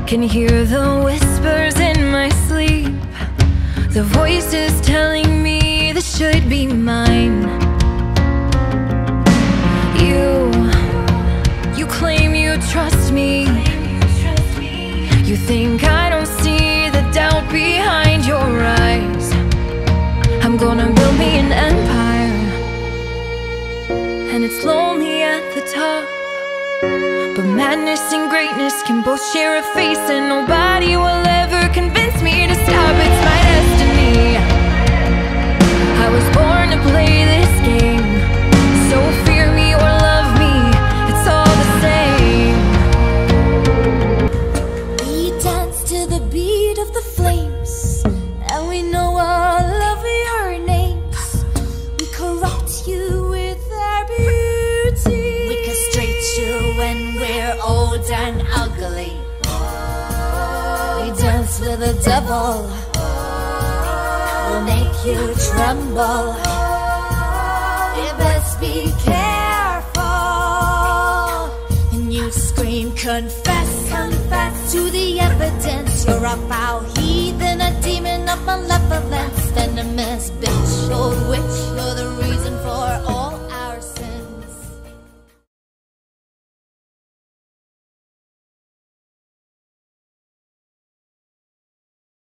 Can hear the whispers in my sleep, the voices telling me this should be mine. You claim you trust me. You think I don't see the doubt behind your eyes. I'm gonna build me an empire, and it's lonely at the top, but madness and greatness can both share a face, and nobody will ever convince me to stop. It's my destiny. I was born to play this game, so fear me or love me, it's all the same. We dance to the beat of the flames, and we know all of your names. We corrupt you with our beauty. We castrate you when we're old and ugly. We dance with the devil, we'll make you tremble. You best be careful. And you scream, confess, confess to the evidence. You're a foul heathen, a demon of malevolence, venomous bitch, old witch. You're the reason for all